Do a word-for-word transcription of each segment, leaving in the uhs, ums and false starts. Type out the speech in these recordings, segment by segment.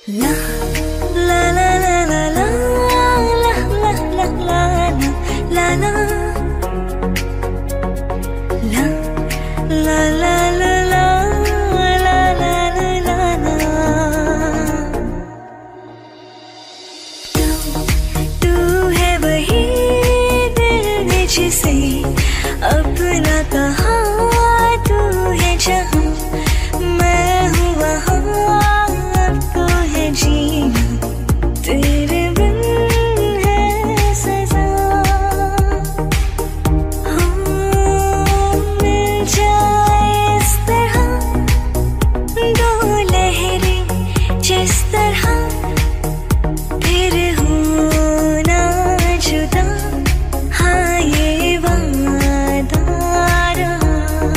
La la la la la la la la la la la la la la la la la la la la तू है वही दिल ने जिसे अपना कहा, तू है जहाँ मैं हूँ वहाँ, अब तो है जीना तेरे बिन है सजा। हाँ मिल जाए इस तरह दो लहरें जिस तरह, फिर होना जुदा, हाँ ये वादा रहा।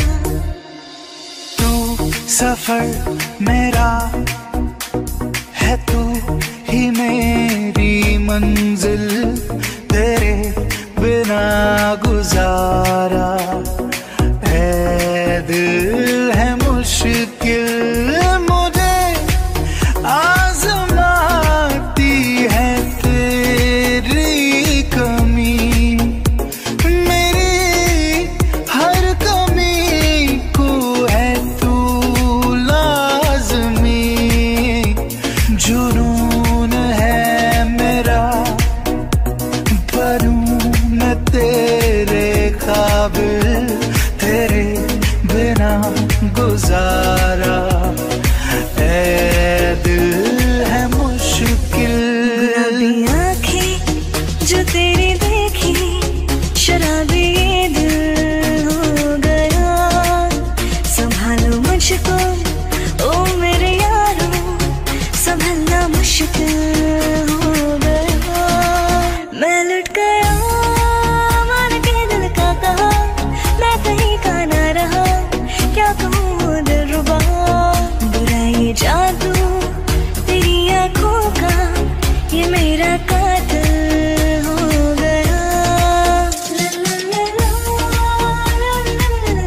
तू सफर मेरा है, तू ही मेरी मंजिल, तेरे बिना गुजारा है दिल है मुश्किल, मुझे आजमाती है तेरी कमी, मेरी हर कमी को है तू लाज़मी, जुनून है मेरा बनूं मैं तेरे काबिल, तेरे बिना गुजारा ऐ दिल है मुश्किल। गुलाबी आँखें जो तेरी देखी, शराबी ये दिल हो गया, संभालो मुझको ओ मेरे यारो, संभलना मुश्किल हो गया। मैं लुट गया मान के दिल का कहा, मैं कहीं का ना रहा, क्या कहूँ दिलरुबा, बुरा ये जादू तेरी आँखों का, ये मेरा कातिल हो गया। ला ला ला ला ला ला ला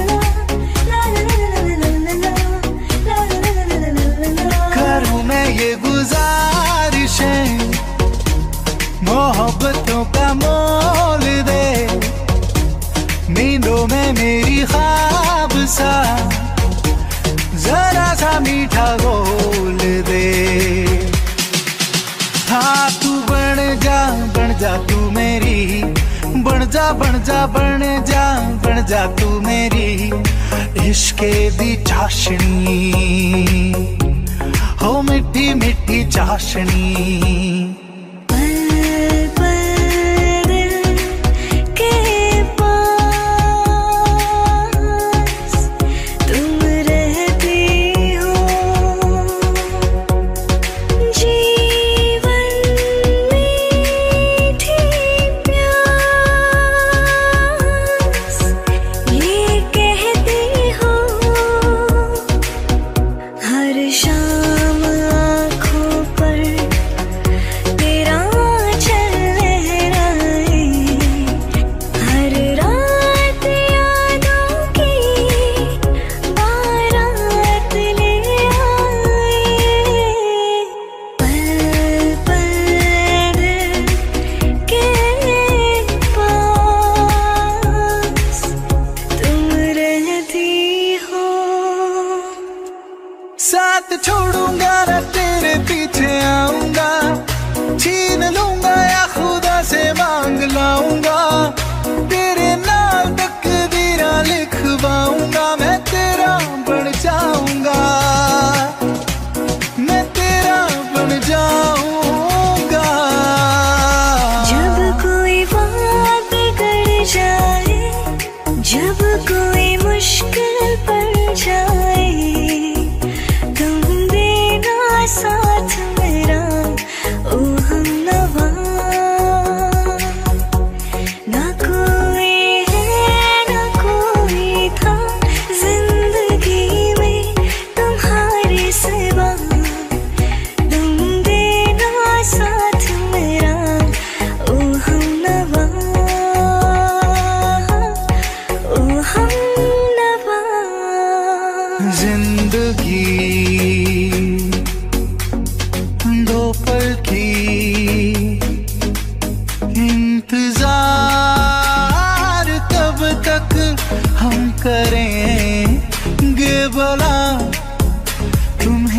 ला ला। करूँ मैं ये गुजारिशें, मोहब्बतों का मोल दे, नींदों में मेरी ख्वाब सा जरा सा मीठा बोल दे। हाँ तू बन जा बन जा तू मेरी, बन जा बन जा बन जा बन जा तू मेरी इश्क़े दी चाशनी, हो मिठी मिठी चाशनी। पल पल दिल के पास तुम रहती हो, जीवन मीठी प्यास ये कहती हो, हर शाम आँखों पर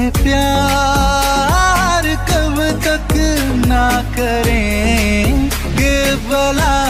प्यार कब तक ना करेंगे भला।